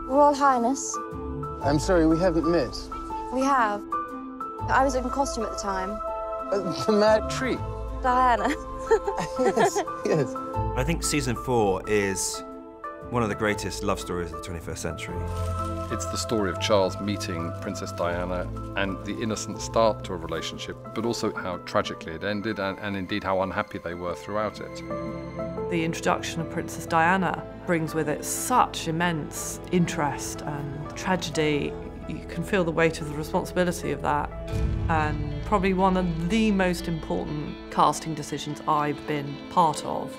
Royal Highness. I'm sorry, we haven't met. We have. I was in costume at the time. The Mad Tree. Diana. Yes, yes. I think season 4 is one of the greatest love stories of the 21st century. It's the story of Charles meeting Princess Diana and the innocent start to a relationship, but also how tragically it ended and indeed how unhappy they were throughout it. The introduction of Princess Diana brings with it such immense interest and tragedy. You can feel the weight of the responsibility of that, and probably one of the most important casting decisions I've been part of.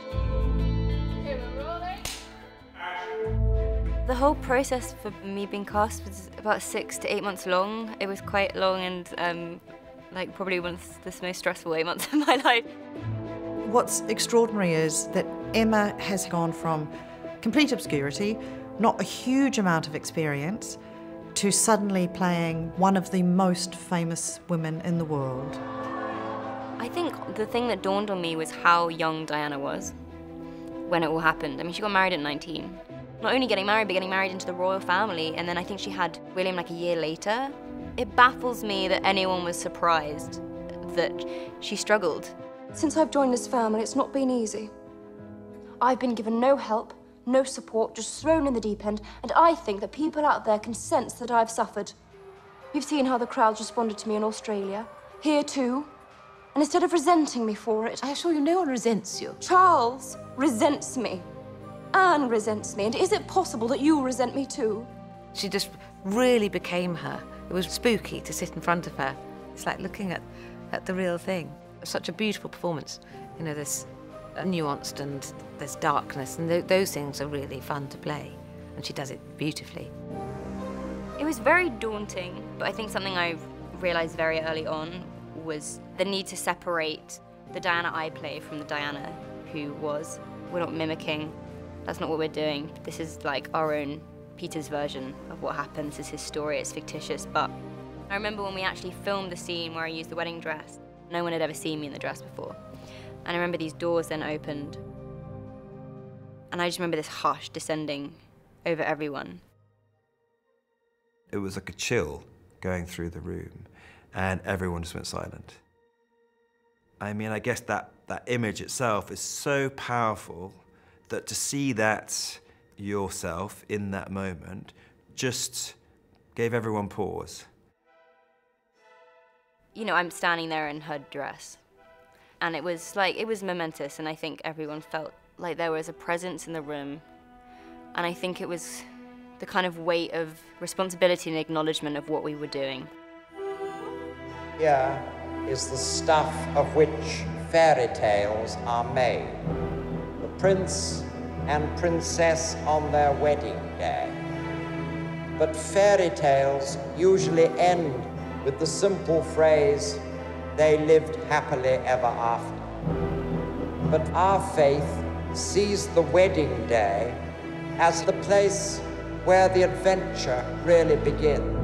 The whole process for me being cast was about 6 to 8 months long. It was quite long and like probably one of the most stressful 8 months of my life. What's extraordinary is that Emma has gone from complete obscurity, not a huge amount of experience, to suddenly playing one of the most famous women in the world. I think the thing that dawned on me was how young Diana was when it all happened. I mean, she got married at 19. Not only getting married, but getting married into the royal family, and then I think she had William like a year later. It baffles me that anyone was surprised that she struggled. Since I've joined this family, it's not been easy. I've been given no help, no support, just thrown in the deep end, and I think that people out there can sense that I've suffered. You've seen how the crowds responded to me in Australia, here too, and instead of resenting me for it... I assure you, no one resents you. Charles resents me. Anne resents me, and is it possible that you resent me too? She just really became her. It was spooky to sit in front of her. It's like looking at the real thing. Such a beautiful performance. You know, there's nuanced and there's darkness, and those things are really fun to play, and she does it beautifully. It was very daunting, but I think something I realised very early on was the need to separate the Diana I play from the Diana who was. We're not mimicking. That's not what we're doing. This is like our own Peter's version of what happens. This is his story, it's fictitious, but I remember when we actually filmed the scene where I used the wedding dress, no one had ever seen me in the dress before. And I remember these doors then opened, and I just remember this hush descending over everyone. It was like a chill going through the room, and everyone just went silent. I mean, I guess that image itself is so powerful that to see that yourself in that moment just gave everyone pause. You know, I'm standing there in her dress, and it was momentous, and I think everyone felt like there was a presence in the room, and I think it was the kind of weight of responsibility and acknowledgement of what we were doing. Here is the stuff of which fairy tales are made. The prince and princess on their wedding day. But fairy tales usually end with the simple phrase, they lived happily ever after. But our faith sees the wedding day as the place where the adventure really begins.